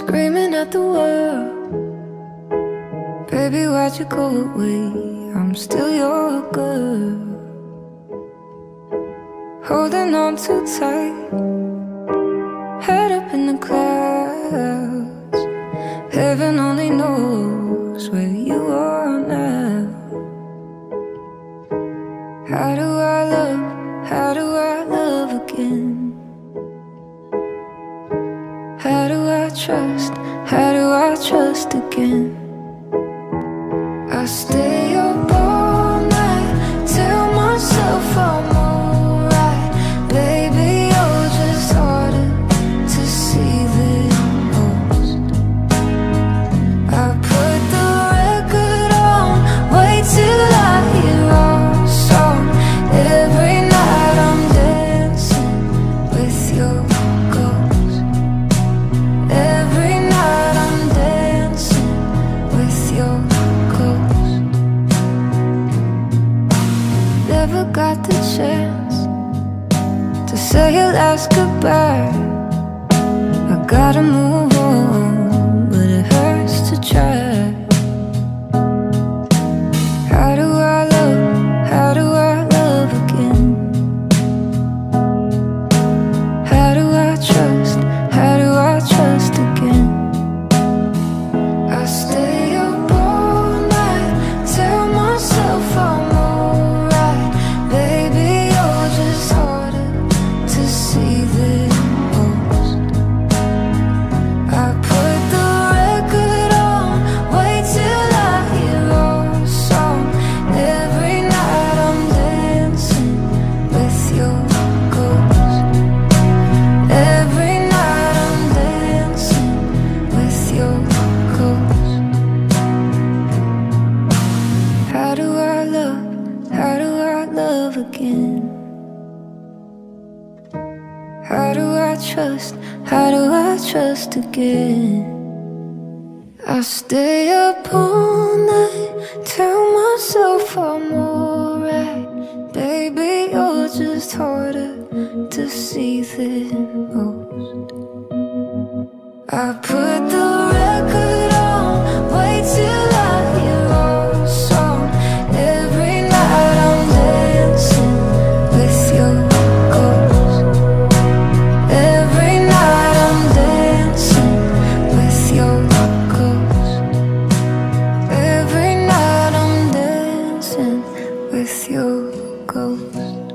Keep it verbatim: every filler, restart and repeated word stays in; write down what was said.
screaming at the world. Baby, why'd you go away? I'm still your girl. Holding on too tight, head up in the clouds. Heaven only knows where you are now. How do I love, how do I love again? How do I trust, how do I trust again? I stay up all night, tell myself I'm alright. Baby, you're just harder to see than most. I put the record on, wait till I hear our song. Every night I'm dancing with your ghost. Every night I'm dancing with your ghost. Never got the chance to say your last goodbye. I gotta move on, but it hurts to try. How do I love, how do I love again? How do I trust, how do I trust again? I stay up all night, tell myself I'm alright. Baby, you're just harder to see than most. I put the record on, wait till I hear our song. Every night I'm dancing with your ghost. Every night I'm dancing with your ghost. How do I love, how do I love again? How do I trust, how do I trust again? I stay up all night, tell myself I'm alright. Baby, you're just harder to see than most. I put the record on, wait till I hear our song. Every night I'm dancing with your ghost. Every night I'm dancing with your ghost. Every night I'm dancing with your ghost.